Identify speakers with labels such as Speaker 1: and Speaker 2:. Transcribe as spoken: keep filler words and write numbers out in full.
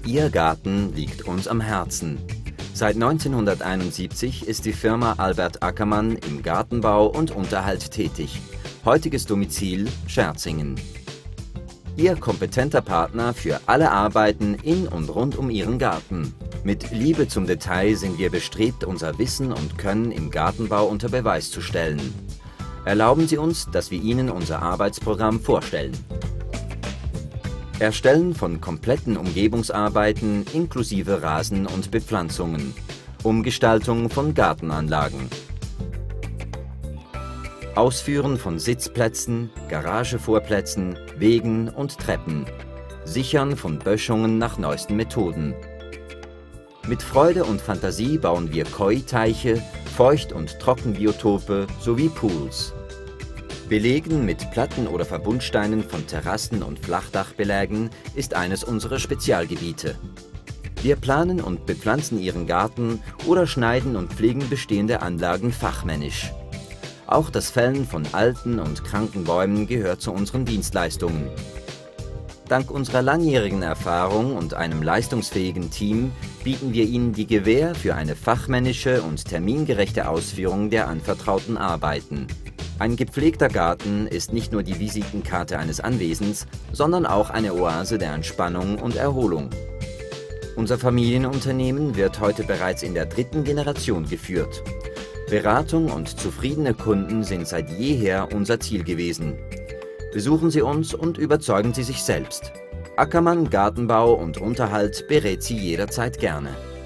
Speaker 1: Ihr Garten liegt uns am Herzen. Seit neunzehnhunderteinundsiebzig ist die Firma Albert Ackermann im Gartenbau und Unterhalt tätig. Heutiges Domizil Scherzingen. Ihr kompetenter Partner für alle Arbeiten in und rund um Ihren Garten. Mit Liebe zum Detail sind wir bestrebt, unser Wissen und Können im Gartenbau unter Beweis zu stellen. Erlauben Sie uns, dass wir Ihnen unser Arbeitsprogramm vorstellen. Erstellen von kompletten Umgebungsarbeiten inklusive Rasen und Bepflanzungen. Umgestaltung von Gartenanlagen. Ausführen von Sitzplätzen, Garagevorplätzen, Wegen und Treppen. Sichern von Böschungen nach neuesten Methoden. Mit Freude und Fantasie bauen wir Koi-Teiche, Feucht- und Trockenbiotope sowie Pools. Belegen mit Platten oder Verbundsteinen von Terrassen und Flachdachbelägen ist eines unserer Spezialgebiete. Wir planen und bepflanzen Ihren Garten oder schneiden und pflegen bestehende Anlagen fachmännisch. Auch das Fällen von alten und kranken Bäumen gehört zu unseren Dienstleistungen. Dank unserer langjährigen Erfahrung und einem leistungsfähigen Team bieten wir Ihnen die Gewähr für eine fachmännische und termingerechte Ausführung der anvertrauten Arbeiten. Ein gepflegter Garten ist nicht nur die Visitenkarte eines Anwesens, sondern auch eine Oase der Entspannung und Erholung. Unser Familienunternehmen wird heute bereits in der dritten Generation geführt. Beratung und zufriedene Kunden sind seit jeher unser Ziel gewesen. Besuchen Sie uns und überzeugen Sie sich selbst. Ackermann Gartenbau und Unterhalt berät Sie jederzeit gerne.